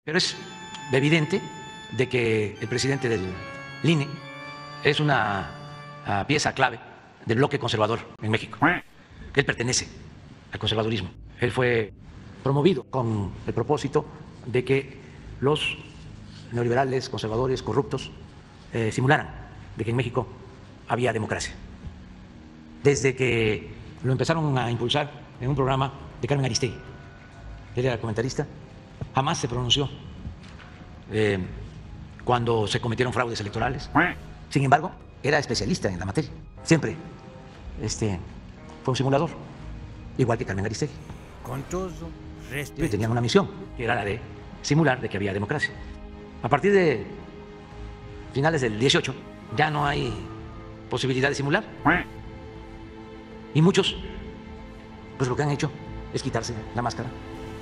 Pero es evidente de que el presidente del INE es una pieza clave del bloque conservador en México. Él pertenece al conservadurismo. Él fue promovido con el propósito de que los neoliberales, conservadores, corruptos simularan de que en México había democracia. Desde que lo empezaron a impulsar en un programa de Carmen Aristegui, él era comentarista, jamás se pronunció cuando se cometieron fraudes electorales. Sin embargo, era especialista en la materia. Siempre fue un simulador, igual que Carmen Aristegui. Con todo respeto. Y tenían una misión, que era la de simular de que había democracia. A partir de finales del 18 ya no hay posibilidad de simular. Y muchos, pues lo que han hecho es quitarse la máscara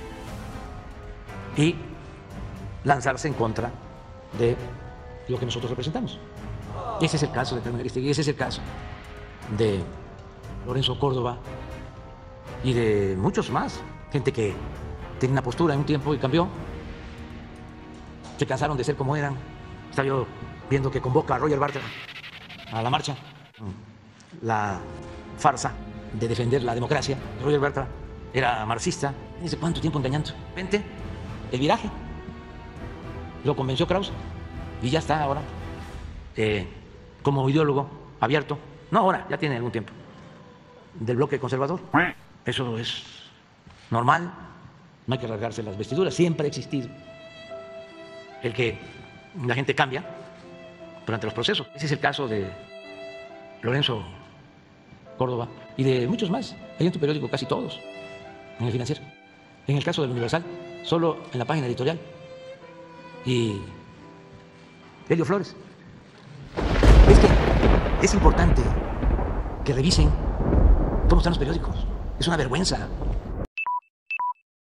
y lanzarse en contra de lo que nosotros representamos. Ese es el caso de Carmen Aristegui, ese es el caso de Lorenzo Córdoba y de muchos más. Gente que tenía una postura en un tiempo y cambió. Se cansaron de ser como eran. Estaba yo viendo que convoca a Roger Bartra a la marcha. La farsa de defender la democracia. Roger Bartra era marxista. ¿Desde cuánto tiempo engañando? De repente, el viraje. Lo convenció Krause y ya está ahora como ideólogo abierto. No ahora, ya tiene algún tiempo. Del bloque conservador. Eso es normal. No hay que rasgarse las vestiduras. Siempre ha existido el que la gente cambia durante los procesos. Ese es el caso de Lorenzo Córdoba y de muchos más. Hay en tu periódico casi todos, en el Financiero. En el caso del Universal, solo en la página editorial. Y Helio Flores. Es que es importante que revisen cómo están los periódicos. Es una vergüenza.